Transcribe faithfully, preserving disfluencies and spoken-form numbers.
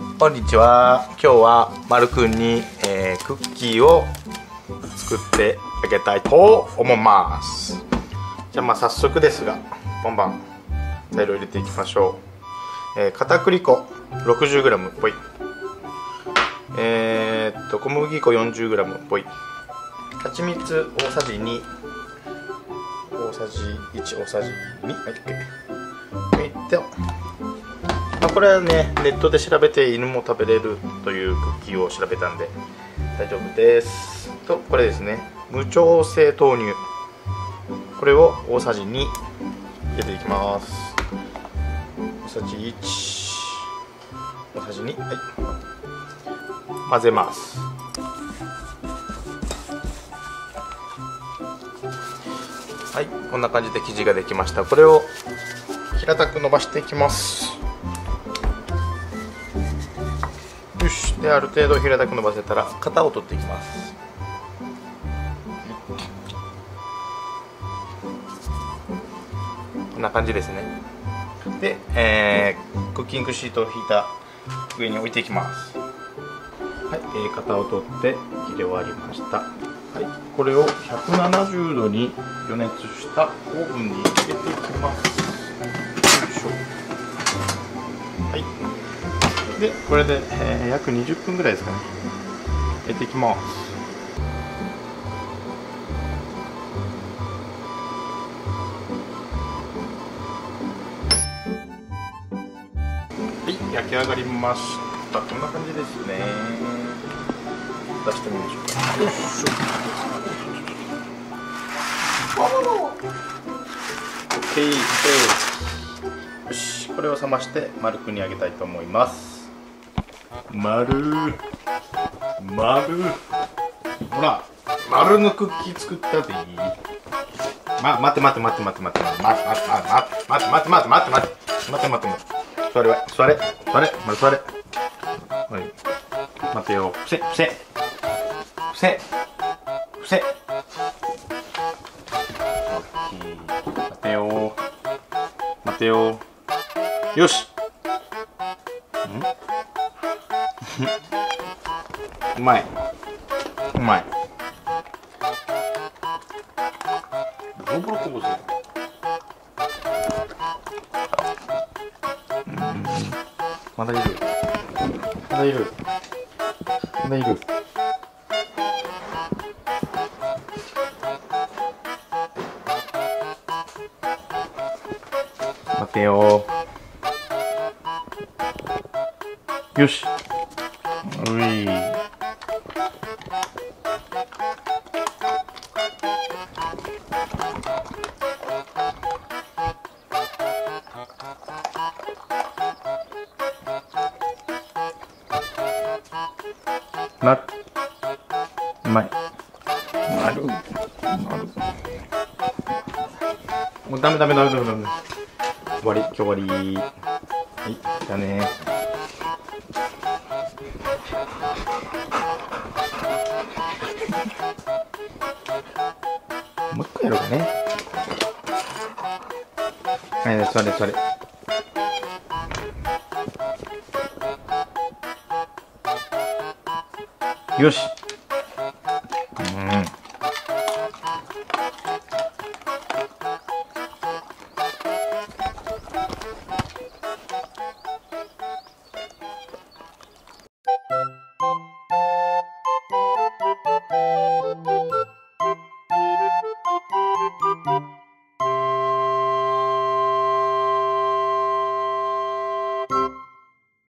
こんにちは。今日はまるくんに、えー、クッキーを作ってあげたいと思います。じゃあまあ早速ですが、バンバン材料入れていきましょう。えー、片栗粉 ろくじゅうグラム ぽい。えー、っと小麦粉 よんじゅうグラム ぽい。蜂蜜大さじに、大さじいち、大さじに、はい、OK。はい、ではまあ、これはね、ネットで調べて犬も食べれるというクッキーを調べたんで大丈夫です。と、これですね、無調整豆乳、これを大さじに入れていきます。大さじいち、大さじに、はい、混ぜます。はい、こんな感じで生地ができました。これを平たく伸ばしていきます。よし、である程度平たく伸ばせたら型を取っていきます。こんな感じですね。で、えー、クッキングシートを引いた上に置いていきます。はい、えー、型を取って切り終わりました。はい、これをひゃくななじゅうどに予熱したオーブンに入れていきます。よいしょ。はい。でこれで、えー、約にじゅっぷんぐらいですかね、入れていきます。はい、焼き上がりました。こんな感じですね。出してみましょうか。よいしょ。 OK です。よし、これを冷まして丸くにあげたいと思います。丸丸ほら、丸のクッキー作ったでいい。ま、待って待って待って待って待って待って待って待って待って待って待って待って待って待って待って待って座れ座れ座れ丸座れ。はい、待てよ。伏せ伏せ伏せ伏せ。待てよ待てよ。よし。うまいうまい。ボロボロこぼすよ。うん、まだいるまだいるまだいる。待てよ。よし。うい。なる。うまい。なる。なる。もうダメダメダメダメダメ。終わり、今日終わり。はい、じゃあね。もう一回やろうかね。はい、座れ座れ。よし。